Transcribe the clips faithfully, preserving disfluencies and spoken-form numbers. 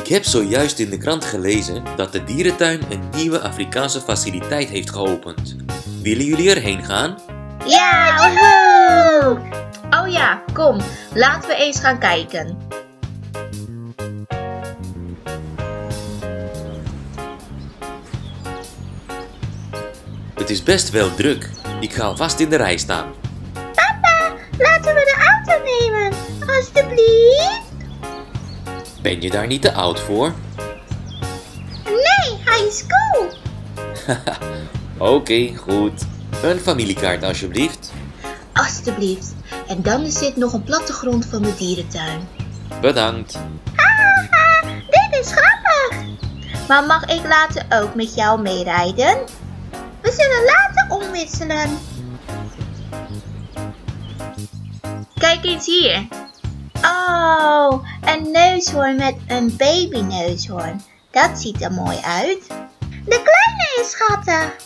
Ik heb zojuist in de krant gelezen dat de dierentuin een nieuwe Afrikaanse faciliteit heeft geopend. Willen jullie erheen gaan? Ja, woehoe! Oh ja, kom, laten we eens gaan kijken. Het is best wel druk. Ik ga alvast in de rij staan. Papa, laten we de auto nemen, alstublieft. Ben je daar niet te oud voor? Nee, hij is cool. Oké, okay, goed. Een familiekaart alsjeblieft. Alsjeblieft. En dan is dit nog een plattegrond van de dierentuin. Bedankt. Haha, dit is grappig. Maar mag ik later ook met jou meerijden? We zullen later omwisselen. Kijk eens hier. Oh, een neushoorn met een babyneushoorn. Dat ziet er mooi uit. De kleine is schattig.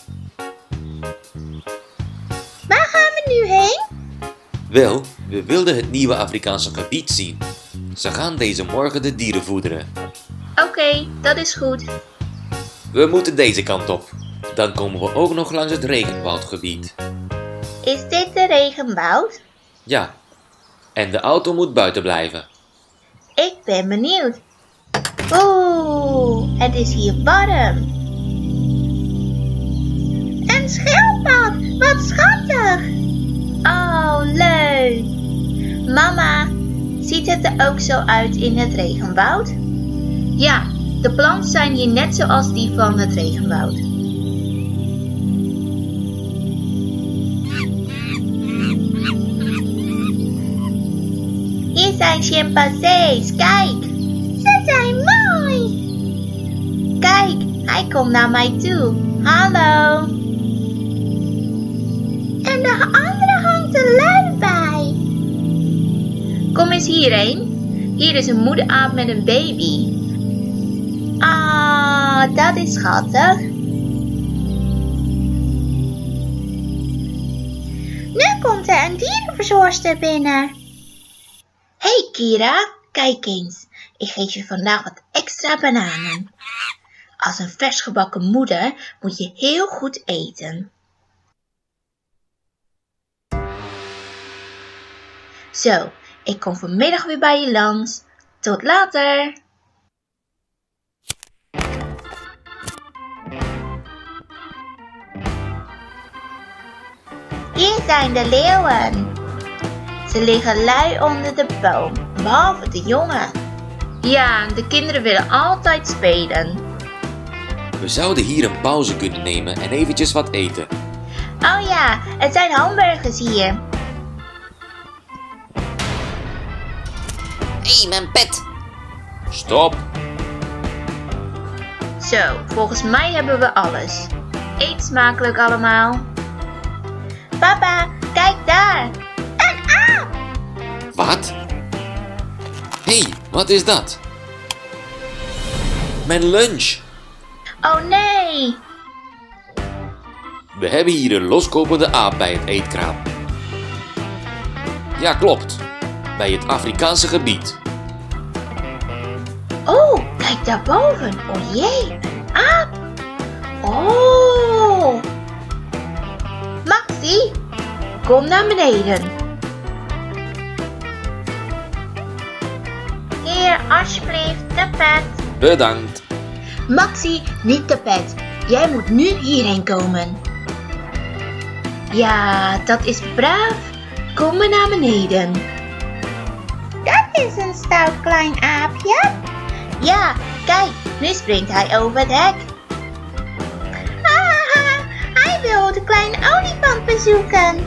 Waar gaan we nu heen? Wel, we wilden het nieuwe Afrikaanse gebied zien. Ze gaan deze morgen de dieren voederen. Oké, okay, dat is goed. We moeten deze kant op. Dan komen we ook nog langs het regenwoudgebied. Is dit de regenwoud? Ja. En de auto moet buiten blijven. Ik ben benieuwd. Oeh, het is hier warm. Een schildpad, wat schattig. Oh, leuk. Mama, ziet het er ook zo uit in het regenwoud? Ja, de planten zijn hier net zoals die van het regenwoud. Hier zijn chimpansees, kijk. Ze zijn mooi. Kijk, hij komt naar mij toe. Hallo. En de andere hangt een luid bij. Kom eens hierheen. Hier is een moederaap met een baby. Ah, dat is schattig. Nu komt er een dierenverzorgster binnen. Hey Kira, kijk eens. Ik geef je vandaag wat extra bananen. Als een versgebakken moeder moet je heel goed eten. Zo, ik kom vanmiddag weer bij je langs. Tot later! Hier zijn de leeuwen. Ze liggen lui onder de boom, behalve de jongen. Ja, de kinderen willen altijd spelen. We zouden hier een pauze kunnen nemen en eventjes wat eten. Oh ja, het zijn hamburgers hier. Hé, hey, mijn pet. Stop. Zo, volgens mij hebben we alles. Eet smakelijk allemaal. Papa, kijk daar. Een aap. Wat? Hé, hey, wat is dat? Mijn lunch. Oh nee. We hebben hier een loskopende aap bij het eetkraam. Ja, klopt. Bij het Afrikaanse gebied. Oh, kijk daarboven. Oh jee, een aap. Oh. Maxi, kom naar beneden. Hier, alsjeblieft, de pet. Bedankt. Maxi, niet de pet. Jij moet nu hierheen komen. Ja, dat is braaf. Kom maar naar beneden. Dat is een stout klein aapje. Ja, kijk, nu springt hij over het hek. Haha, hij wil de kleine olifant bezoeken.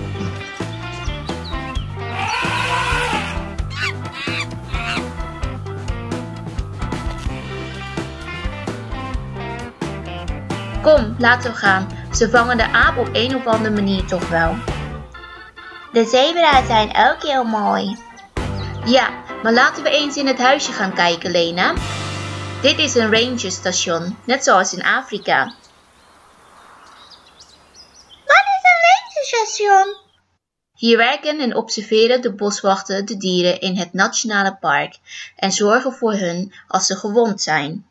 Kom, laten we gaan. Ze vangen de aap op een of andere manier toch wel. De zebra's zijn ook heel mooi. Ja, maar laten we eens in het huisje gaan kijken, Lena. Dit is een rangerstation, net zoals in Afrika. Wat is een rangerstation? Hier werken en observeren de boswachten de dieren in het nationale park en zorgen voor hun als ze gewond zijn.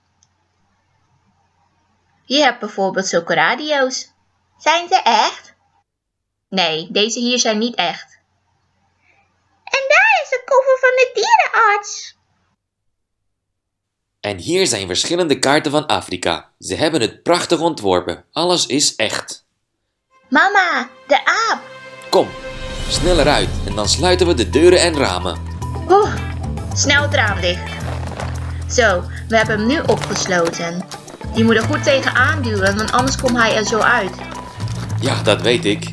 Je hebt bijvoorbeeld zulke radio's. Zijn ze echt? Nee, deze hier zijn niet echt. En daar is de koffer van de dierenarts. En hier zijn verschillende kaarten van Afrika. Ze hebben het prachtig ontworpen. Alles is echt. Mama, de aap. Kom, sneller uit en dan sluiten we de deuren en ramen. Oeh, snel het raam dicht. Zo, we hebben hem nu opgesloten. Je moet er goed tegen aanduwen, want anders komt hij er zo uit. Ja, dat weet ik.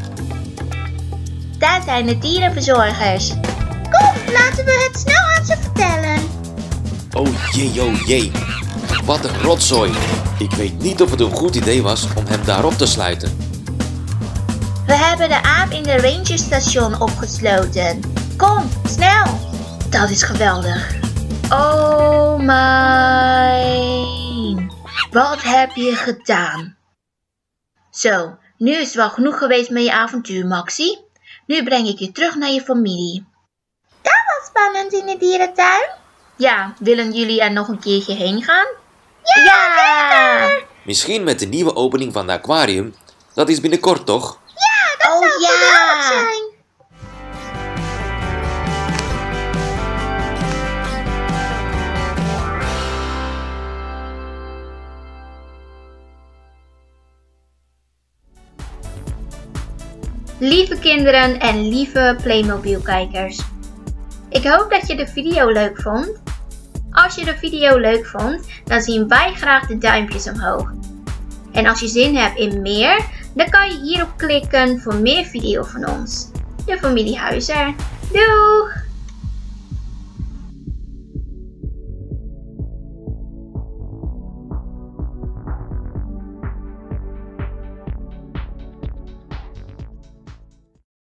Daar zijn de dierenverzorgers. Kom, laten we het snel aan ze vertellen. Oh jee, oh jee. Wat een rotzooi. Ik weet niet of het een goed idee was om hem daarop te sluiten. We hebben de aap in de rangerstation opgesloten. Kom, snel. Dat is geweldig. Oh my. Wat heb je gedaan? Zo, nu is het wel genoeg geweest met je avontuur, Maxie. Nu breng ik je terug naar je familie. Dat was spannend in de dierentuin. Ja, willen jullie er nog een keertje heen gaan? Ja! ja! Misschien met de nieuwe opening van het aquarium. Dat is binnenkort, toch? Ja, dat oh, zou ja. geweldig zijn. Lieve kinderen en lieve Playmobil-kijkers. Ik hoop dat je de video leuk vond. Als je de video leuk vond, dan zien wij graag de duimpjes omhoog. En als je zin hebt in meer, dan kan je hierop klikken voor meer video van ons. De familie Huizer. Doeg!